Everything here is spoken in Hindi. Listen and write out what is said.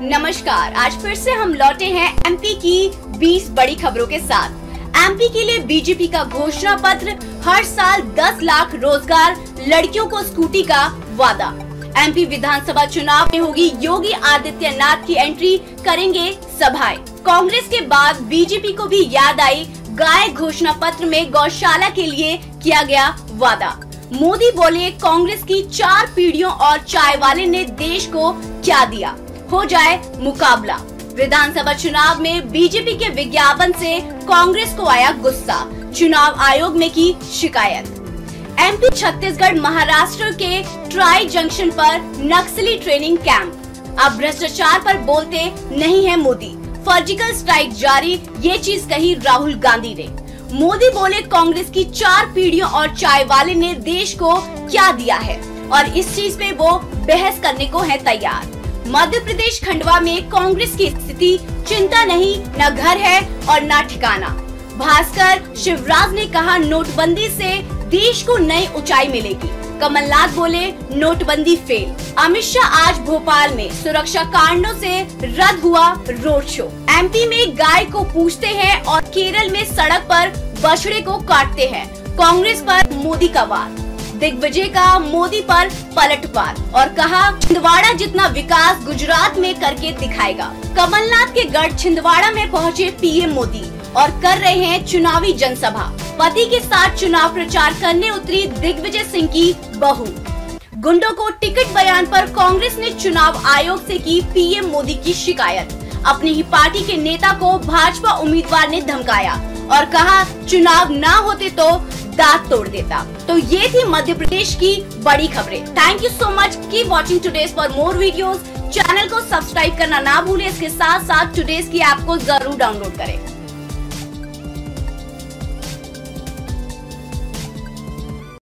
नमस्कार, आज फिर से हम लौटे हैं एमपी की 20 बड़ी खबरों के साथ। एमपी के लिए बीजेपी का घोषणा पत्र, हर साल 10 लाख रोजगार, लड़कियों को स्कूटी का वादा। एमपी विधानसभा चुनाव में होगी योगी आदित्यनाथ की एंट्री, करेंगे सभाएं। कांग्रेस के बाद बीजेपी को भी याद आई गाय घोषणा पत्र में गौशाला के लिए किया गया वादा। मोदी बोले कांग्रेस की 4 पीढ़ियों और चाय वाले ने देश को क्या दिया, हो जाए मुकाबला। विधानसभा चुनाव में बीजेपी के विज्ञापन से कांग्रेस को आया गुस्सा, चुनाव आयोग में की शिकायत। एमपी छत्तीसगढ़ महाराष्ट्र के ट्राई जंक्शन पर नक्सली ट्रेनिंग कैंप। अब भ्रष्टाचार पर बोलते नहीं है मोदी, सर्जिकल स्ट्राइक जारी, ये चीज कही राहुल गांधी ने। मोदी बोले कांग्रेस की 4 पीढ़ियों और चाय वाले ने देश को क्या दिया है और इस चीज पे वो बहस करने को है तैयार। मध्य प्रदेश खंडवा में कांग्रेस की स्थिति चिंता नहीं, न घर है और न ठिकाना। भास्कर शिवराज ने कहा नोटबंदी से देश को नई ऊंचाई मिलेगी। कमलनाथ बोले नोटबंदी फेल। अमित शाह आज भोपाल में सुरक्षा कारणों से रद्द हुआ रोड शो। एमपी में गाय को पूछते हैं और केरल में सड़क पर बछड़े को काटते हैं। कांग्रेस पर मोदी का वार, दिग्विजय का मोदी पर पलटवार और कहा छिंदवाड़ा जितना विकास गुजरात में करके दिखाएगा। कमलनाथ के गढ़ छिंदवाड़ा में पहुंचे पीएम मोदी और कर रहे हैं चुनावी जनसभा। पति के साथ चुनाव प्रचार करने उतरी दिग्विजय सिंह की बहू। गुंडों को टिकट बयान पर कांग्रेस ने चुनाव आयोग से की पीएम मोदी की शिकायत। अपनी ही पार्टी के नेता को भाजपा उम्मीदवार ने धमकाया और कहा चुनाव ना होते तो दांत तोड़ देता। तो ये थी मध्य प्रदेश की बड़ी खबरें। Thank you so much, keep watching today's for more videos. Channel को सब्सक्राइब करना ना भूलें। इसके साथ साथ टुडेज की ऐप को जरूर डाउनलोड करें।